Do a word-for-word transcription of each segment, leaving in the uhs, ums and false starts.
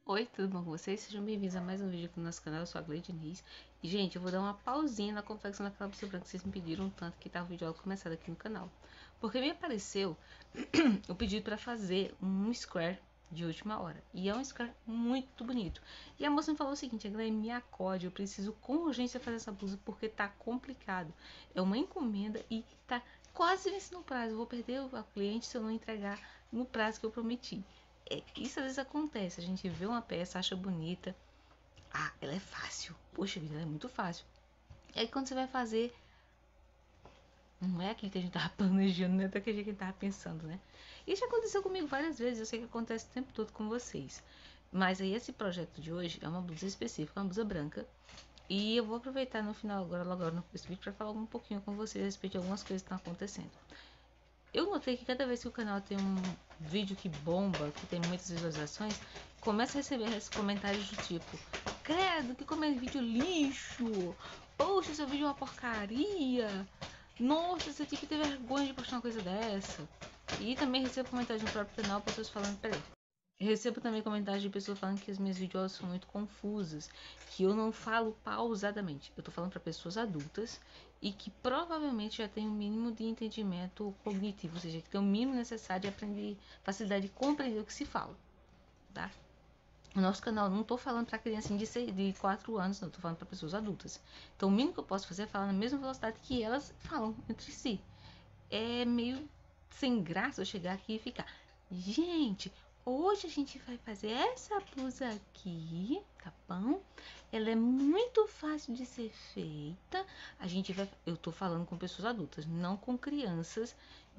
Oi, tudo bom com vocês? Sejam bem-vindos a mais um vídeo aqui no nosso canal. Eu sou a Gleide Diniz. E, gente, eu vou dar uma pausinha na confecção daquela blusa branca que vocês me pediram tanto que tá o vídeo começado aqui no canal. Porque me apareceu o pedido para fazer um square de última hora. E é um square muito bonito. E a moça me falou o seguinte: Gleide, me acorde, eu preciso com urgência fazer essa blusa porque tá complicado. É uma encomenda e tá quase vencendo o prazo. Eu vou perder o cliente se eu não entregar no prazo que eu prometi. É, isso às vezes acontece, a gente vê uma peça, acha bonita, ah, ela é fácil, poxa vida, ela é muito fácil. E aí quando você vai fazer, não é aquilo que a gente tava planejando, não é daquele que a gente tava pensando, né? Isso já aconteceu comigo várias vezes, eu sei que acontece o tempo todo com vocês. Mas aí esse projeto de hoje é uma blusa específica, uma blusa branca. E eu vou aproveitar no final, agora, logo agora no vídeo, para falar um pouquinho com vocês a respeito de algumas coisas que estão acontecendo. Eu notei que cada vez que o canal tem um vídeo que bomba, que tem muitas visualizações, começa a receber esses comentários do tipo: credo, que como é vídeo lixo! Poxa, seu vídeo é uma porcaria! Nossa, você tinha que ter vergonha de postar uma coisa dessa. E também recebo comentários no próprio canal, pessoas falando: peraí. Eu recebo também comentários de pessoas falando que as minhas videoaulas são muito confusas, que eu não falo pausadamente. Eu tô falando para pessoas adultas e que provavelmente já tem o um mínimo de entendimento cognitivo, ou seja, que tem o mínimo necessário de aprender, facilidade de compreender o que se fala, tá? O nosso canal, não tô falando para criancinha de, seis, de quatro anos, não, tô falando para pessoas adultas. Então, o mínimo que eu posso fazer é falar na mesma velocidade que elas falam entre si. É meio sem graça eu chegar aqui e ficar: gente, hoje a gente vai fazer essa blusa aqui, tá bom? Ela é muito fácil de ser feita. A gente vai, eu tô falando com pessoas adultas, não com crianças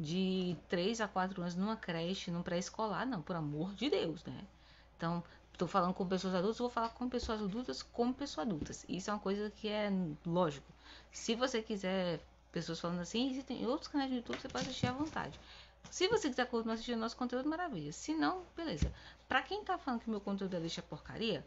de três a quatro anos numa creche, num pré-escolar, não, por amor de Deus, né? Então, tô falando com pessoas adultas, vou falar com pessoas adultas como pessoas adultas. Isso é uma coisa que é lógico. Se você quiser pessoas falando assim, existem outros canais do YouTube que você pode assistir à vontade. Se você quiser continuar assistindo nosso conteúdo, maravilha. Se não, beleza. Pra quem tá falando que meu conteúdo é lixo é porcaria,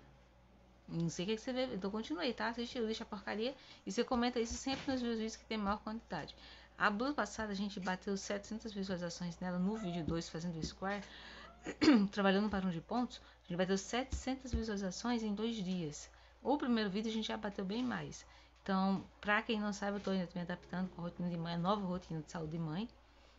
não sei o que, que você vê. Então continue, tá? Assiste o lixo é porcaria e você comenta isso sempre nos meus vídeos que tem maior quantidade. A blusa passada a gente bateu setecentas visualizações nela no vídeo dois fazendo o square, trabalhando para um de pontos. A gente bateu setecentas visualizações em dois dias. O primeiro vídeo a gente já bateu bem mais. Então, pra quem não sabe, eu tô ainda me adaptando com a rotina de mãe, a nova rotina de saúde de mãe.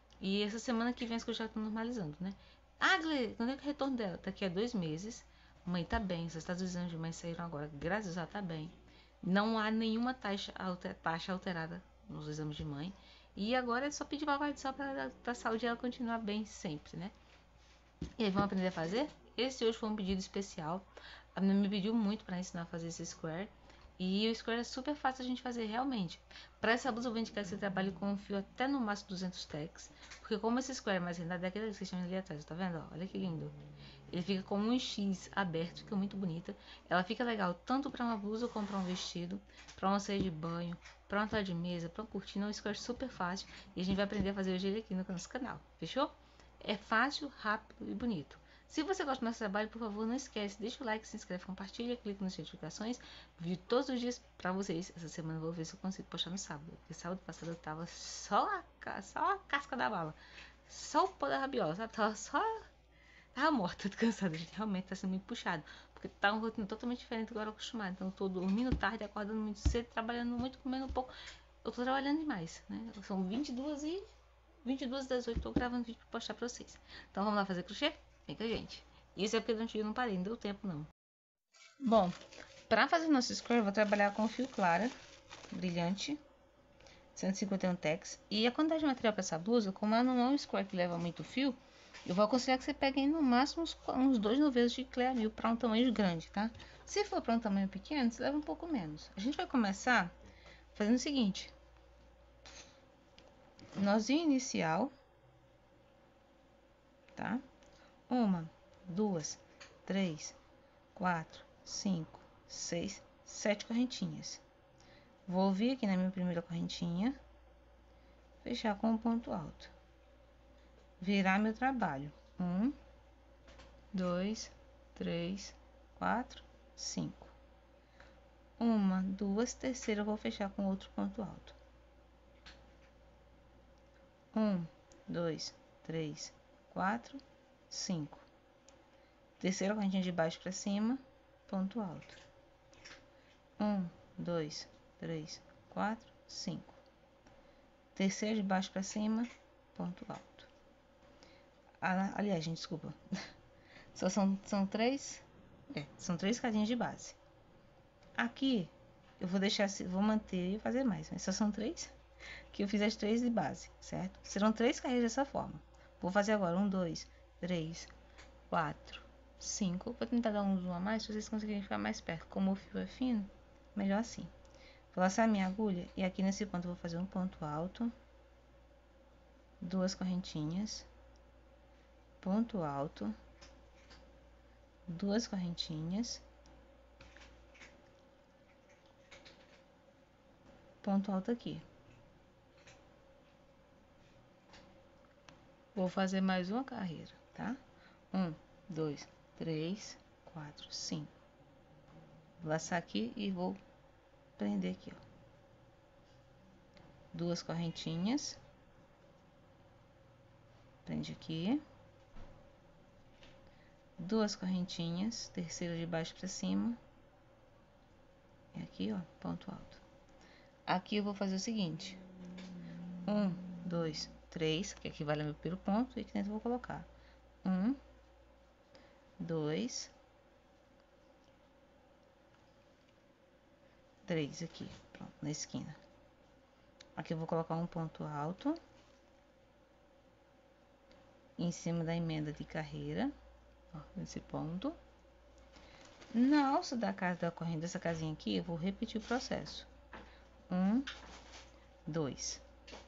E essa semana que vem as coisas já estão normalizando, né? Ah, Gle, quando é que é o retorno dela? Daqui a dois meses. Mãe tá bem, os resultados dos exames de mãe saíram agora, graças a Deus tá bem. Não há nenhuma taxa, alter, taxa alterada nos exames de mãe. E agora é só pedir para Pai do Céu para a saúde ela continuar bem sempre, né? E aí, vamos aprender a fazer? Esse hoje foi um pedido especial. A menina me pediu muito para ensinar a fazer esse square. E o square é super fácil a gente fazer realmente. Para essa blusa eu vou indicar que você trabalhe com um fio até no máximo duzentos tacks. Porque como esse square é mais rendado, é aquele que vocês estão ali atrás, tá vendo? Ó, olha que lindo. Ele fica com um X aberto, fica muito bonita. Ela fica legal tanto para uma blusa como para um vestido, para uma saída de banho, para uma toalha de mesa, para uma cortina. É um square super fácil. E a gente vai aprender a fazer hoje ele aqui no nosso canal. Fechou? É fácil, rápido e bonito. Se você gosta do nosso trabalho, por favor, não esquece, deixa o like, se inscreve, compartilha, clica nas notificações. Vídeo todos os dias pra vocês. Essa semana eu vou ver se eu consigo postar no sábado. Porque sábado passado eu tava só a, só a casca da bala. Só o pó da rabiola, sabe? Tava só... Tava morta, tô cansada. Gente, realmente tá sendo muito puxado. Porque tá uma rotina totalmente diferente do que eu era acostumada. Então eu tô dormindo tarde, acordando muito cedo, trabalhando muito, comendo pouco. Eu tô trabalhando demais, né? São vinte e duas e vinte e duas e dezoito, tô gravando vídeo pra postar pra vocês. Então vamos lá fazer crochê? Vem com a gente. Isso é porque durante o dia eu não parei, não deu tempo não. Bom, pra fazer nosso square eu vou trabalhar com fio clara, brilhante, cento e cinquenta e um tacks. E a quantidade de material pra essa blusa, como ela não é um square que leva muito fio, eu vou aconselhar que você pegue no máximo uns, uns dois novelos de Clear Mil para um tamanho grande, tá? Se for para um tamanho pequeno, você leva um pouco menos. A gente vai começar fazendo o seguinte: nozinho inicial, tá? Uma, duas, três, quatro, cinco, seis, sete correntinhas. Vou vir aqui na minha primeira correntinha, fechar com um ponto alto, virar meu trabalho. Um, dois, três, quatro, cinco. Uma, duas, terceira eu vou fechar com outro ponto alto. Um, dois, três, quatro, cinco. Terceira correntinha de baixo para cima, ponto alto. Um, dois, três, quatro, cinco. Terceira de baixo para cima, ponto alto. Ah, aliás, gente, desculpa. Só são, são três, é, são três cadinhas de base. Aqui eu vou deixar, vou manter e fazer mais, mas só são três. Que eu fiz as três de base, certo? Serão três carreiras dessa forma. Vou fazer agora um, dois, três, quatro, cinco. Vou tentar dar um zoom a mais, se vocês conseguirem ficar mais perto. Como o fio é fino, melhor assim. Vou laçar minha agulha e aqui nesse ponto eu vou fazer um ponto alto, duas correntinhas, ponto alto, duas correntinhas, ponto alto aqui. Vou fazer mais uma carreira, tá? Um, dois, três, quatro, cinco. Vou laçar aqui e vou prender aqui, ó. Duas correntinhas. Prende aqui. Duas correntinhas, terceira de baixo para cima. E aqui, ó, ponto alto. Aqui eu vou fazer o seguinte. Um, dois, três, que aqui vale meu primeiro ponto, e aqui dentro eu vou colocar um, dois, três aqui, pronto, na esquina. Aqui eu vou colocar um ponto alto em cima da emenda de carreira, ó, nesse ponto. Na alça da casa da corrente dessa casinha aqui, eu vou repetir o processo. Um, dois.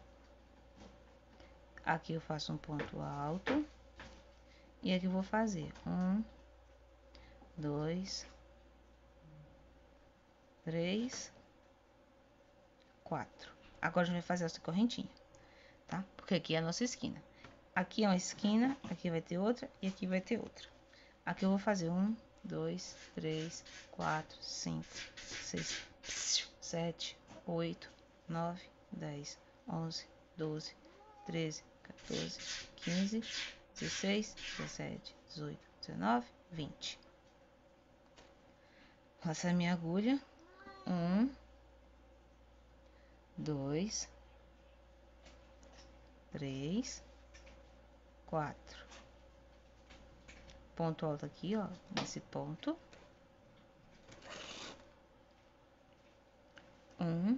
Aqui eu faço um ponto alto. E aqui eu vou fazer um, dois, três, quatro. Agora a gente vai fazer essa correntinha, tá? Porque aqui é a nossa esquina. Aqui é uma esquina, aqui vai ter outra e aqui vai ter outra. Aqui eu vou fazer um, dois, três, quatro, cinco, seis, sete, oito, nove, dez, onze, doze, treze, quatorze, quinze, dezesseis, dezessete, dezoito, dezenove, vinte. Passar minha agulha. Um, dois, três, quatro. Ponto alto aqui, ó, nesse ponto. Um,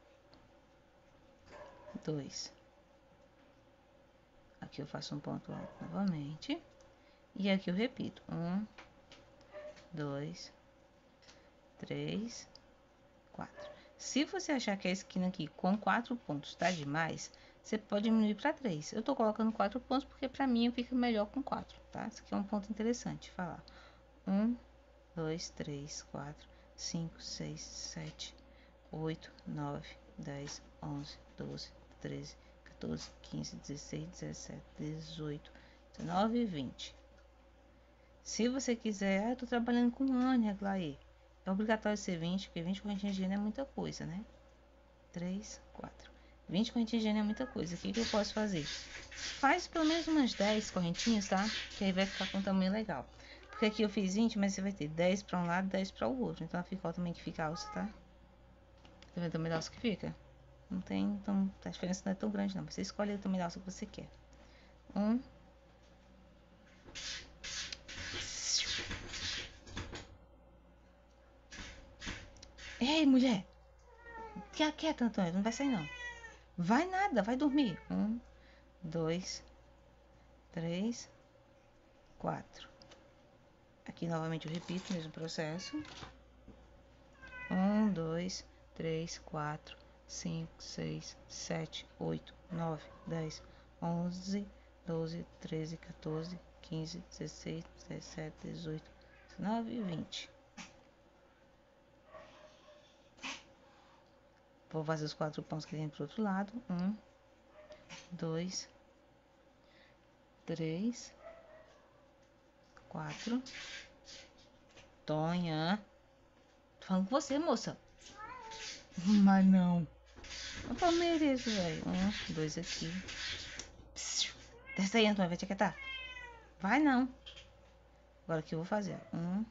dois. Aqui eu faço um ponto alto novamente. E aqui eu repito. Um, dois, três, quatro. Se você achar que a esquina aqui com quatro pontos tá demais, você pode diminuir para três. Eu tô colocando quatro pontos porque para mim fica melhor com quatro, tá? Esse aqui é um ponto interessante falar. Um, dois, três, quatro, cinco, seis, sete, oito, nove, dez, onze, doze, treze, quatorze, quinze, dezesseis, dezessete, dezoito, dezenove, vinte. Se você quiser, ah, eu tô trabalhando com Ania, Glaê. É obrigatório ser vinte, porque vinte correntinhas de N é muita coisa, né? três, quatro. vinte correntinhas de N é muita coisa. O que, que eu posso fazer? Faz pelo menos umas dez correntinhas, tá? Que aí vai ficar com um tamanho legal. Porque aqui eu fiz vinte, mas você vai ter dez para um lado e dez para o outro. Então, fica o tamanho que fica a alça, tá? Tá vendo o tamanho da alça que fica? Não tem, então, a diferença não é tão grande, não. Você escolhe o tamanho da alça que você quer. Um. Ei, mulher! Fica quieta, Antônio. Não vai sair, não. Vai nada, vai dormir. Um, dois, três, quatro. Aqui, novamente, eu repito o mesmo processo. Um, dois, três, quatro, cinco, seis, sete, oito, nove, dez, onze, doze, treze, quatorze, quinze, dezesseis, dezessete, dezoito, dezenove e vinte. Vou fazer os quatro pontos que tem pro outro lado. Um, dois, três, quatro. Tonha. Tô falando com você, moça. Mas não. Eu mereço, velho. Um, dois aqui. Desce aí, Antônio. Vai te aquietar. Vai não. Agora aqui eu vou fazer, ó, um,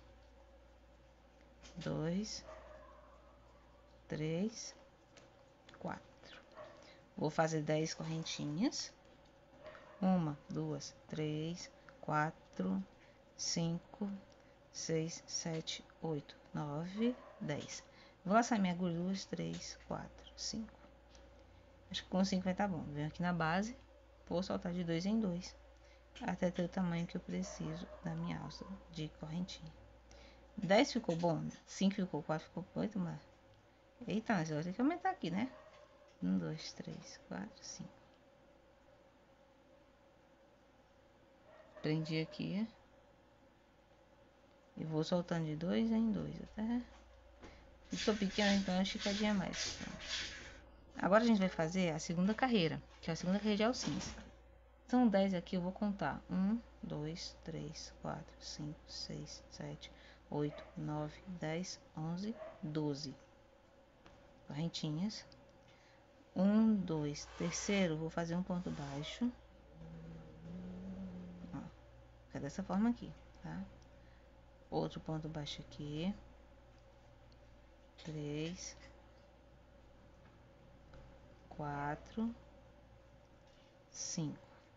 dois, três, quatro. Vou fazer dez correntinhas. Uma, duas, três, quatro, cinco, seis, sete, oito, nove, dez. Vou laçar minha agulha, duas, três, quatro, cinco. Acho que com cinco vai estar bom. Venho aqui na base, vou soltar de dois em dois, até ter o tamanho que eu preciso da minha alça de correntinha. dez ficou bom? cinco ficou, quatro ficou, oito, mas... Eita, mas eu vou ter que aumentar aqui, né? um, dois, três, quatro, cinco. Prendi aqui. E vou soltando de dois em dois, até... Ficou pequeno, então é uma esticadinha a mais. Agora a gente vai fazer a segunda carreira, que é a segunda carreira de alcinha. São dez aqui, eu vou contar. um, dois, três, quatro, cinco, seis, sete, oito, nove, dez, onze, doze. Correntinhas. um, dois, terceiro, vou fazer um ponto baixo. Ó, fica dessa forma aqui, tá? Outro ponto baixo aqui. Três. Quatro. Cinco.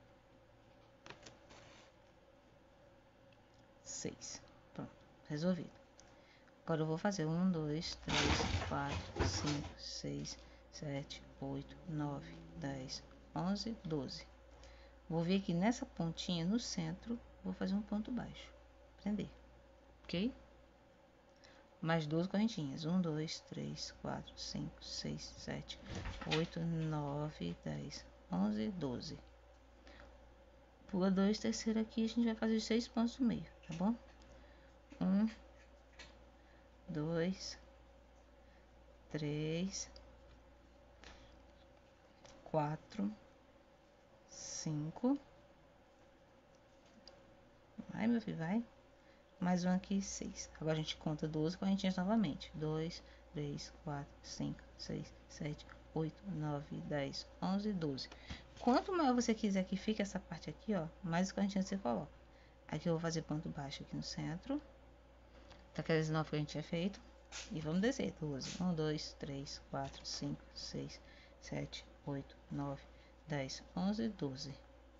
Seis. Pronto, resolvido. Agora eu vou fazer um, dois, três, quatro, cinco, seis, sete, oito, nove, dez, onze, doze. Vou vir aqui nessa pontinha no centro, vou fazer um ponto baixo, prender, ok? Mais duas correntinhas, um, dois, três, quatro, cinco, seis, sete, oito, nove, dez, onze, doze. Pula dois, terceiro aqui, a gente vai fazer os seis pontos no meio, tá bom? Um, dois, três, quatro, cinco. Vai, meu filho, vai. Mais um aqui, seis. Agora a gente conta doze correntinhas novamente. dois, três, quatro, cinco, seis, sete, oito, nove, dez, onze, doze. Quanto maior você quiser que fique essa parte aqui, ó, mais correntinhas você coloca. Aqui eu vou fazer ponto baixo aqui no centro. Daquelas nove que a gente tinha feito. E vamos descer. doze. um, dois, três, quatro, cinco, seis, sete, oito, nove, dez, onze, doze.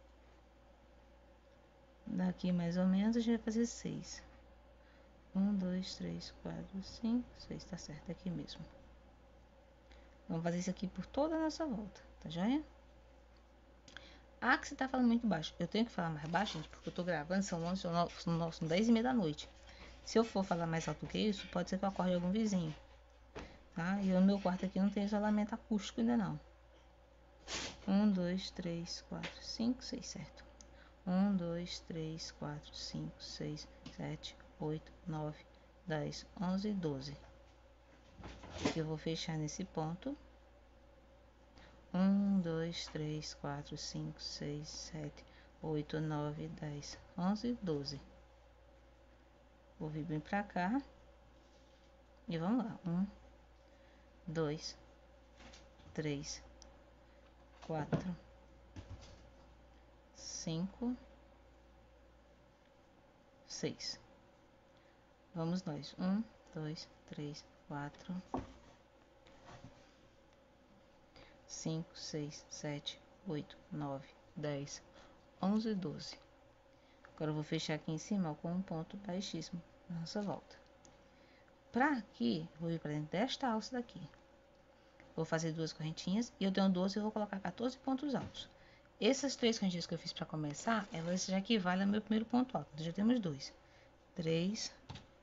Daqui mais ou menos a gente vai fazer seis. um, dois, três, quatro, cinco, seis. Tá certo, aqui mesmo. Vamos fazer isso aqui por toda a nossa volta, tá joia? Ah, que você tá falando muito baixo. Eu tenho que falar mais baixo, gente, porque eu tô gravando, são onze, são dez e meia da noite. Se eu for falar mais alto que isso, pode ser que eu acorde algum vizinho, tá? E o meu quarto aqui não tem isolamento acústico ainda não. um, dois, três, quatro, cinco, seis, certo. um, dois, três, quatro, cinco, seis, sete, oito, nove, dez, onze, doze. Aqui eu vou fechar nesse ponto. um, dois, três, quatro, cinco, seis, sete, oito, nove, dez, onze, doze. Vou vir bem pra cá. E vamos lá. um, dois, três, quatro, cinco, seis. Vamos nós. um, dois, três, quatro, cinco, seis, sete, oito, nove, dez, onze, doze. Agora eu vou fechar aqui em cima com um ponto baixíssimo na nossa volta. Pra aqui, vou ir para dentro desta alça daqui. Vou fazer duas correntinhas e eu tenho doze, eu vou colocar quatorze pontos altos. Essas três correntinhas que eu fiz para começar, elas já equivalem ao meu primeiro ponto alto. Então, já temos dois. três,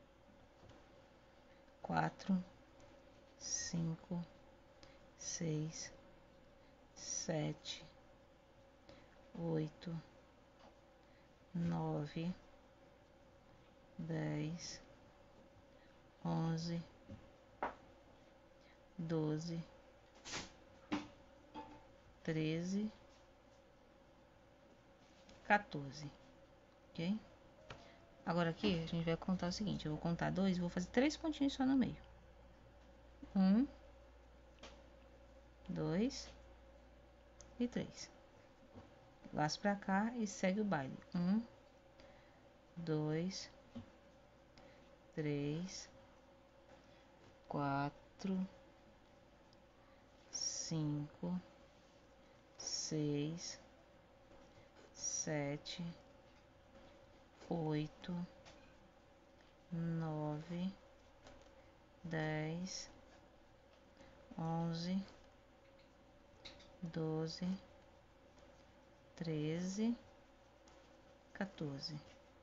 quatro, cinco, seis, sete, oito, nove, dez, onze, doze, treze, quatorze, ok? Agora aqui a gente vai contar o seguinte, eu vou contar dois e vou fazer três pontinhos só no meio. Um, dois e três. Laço pra cá e segue o baile. Um, dois, três, quatro, cinco, seis, sete, oito, nove, dez, onze, doze, treze, quatorze.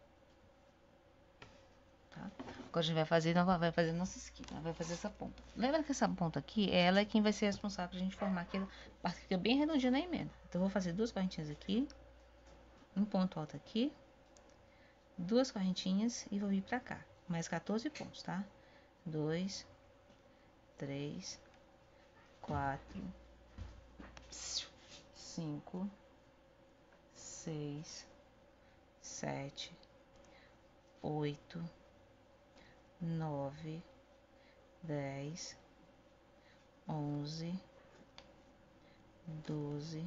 Tá? Agora a gente vai fazer, vai fazer nossa esquina, vai fazer essa ponta. Lembra que essa ponta aqui, ela é quem vai ser responsável pra gente formar aquela parte que fica bem redondinha na emenda. Então eu vou fazer duas correntinhas aqui, um ponto alto aqui, duas correntinhas e vou vir pra cá. Mais quatorze pontos, tá? dois, três, quatro, cinco, seis, sete, oito, nove, dez, onze, doze,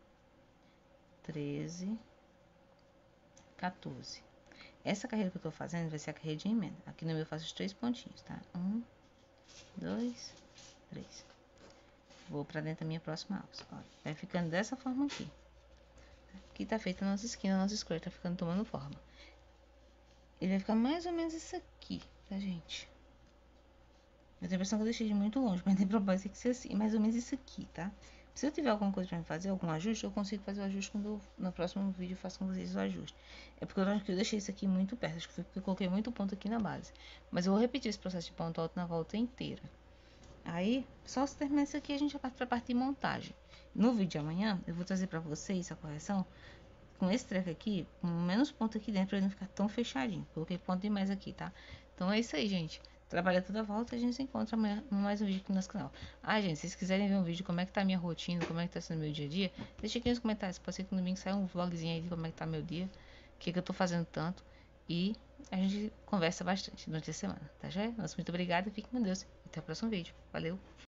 treze, quatorze. Essa carreira que eu tô fazendo vai ser a carreira de emenda. Aqui no meu eu faço os três pontinhos, tá? Um, dois, três. Vou pra dentro da minha próxima alça. Ó, vai ficando dessa forma aqui. Aqui tá feita a nossa esquina, a nossa square tá ficando tomando forma. Ele vai ficar mais ou menos isso aqui, tá, gente? Eu tenho a impressão que eu deixei de muito longe, mas tem propósito tem que ser assim, mais ou menos isso aqui, tá? Se eu tiver alguma coisa pra me fazer, algum ajuste, eu consigo fazer o ajuste quando eu, no próximo vídeo eu faço com vocês o ajuste. É porque eu acho que eu deixei isso aqui muito perto, acho que foi porque eu coloquei muito ponto aqui na base. Mas eu vou repetir esse processo de ponto alto na volta inteira. Aí, só se terminar isso aqui, a gente já parte pra parte de montagem. No vídeo de amanhã, eu vou trazer pra vocês a correção com esse treco aqui, com menos ponto aqui dentro, pra ele não ficar tão fechadinho. Coloquei ponto demais aqui, tá? Então é isso aí, gente. Trabalha toda a volta e a gente se encontra amanhã no mais um vídeo aqui no nosso canal. Ah, gente, se vocês quiserem ver um vídeo de como é que tá a minha rotina, como é que tá sendo meu dia a dia, deixa aqui nos comentários. Pode ser que no domingo saia um vlogzinho aí de como é que tá meu dia, o que, que eu tô fazendo tanto. E a gente conversa bastante durante a semana, tá, já? Nossa, muito obrigada, fique com Deus. Até o próximo vídeo. Valeu!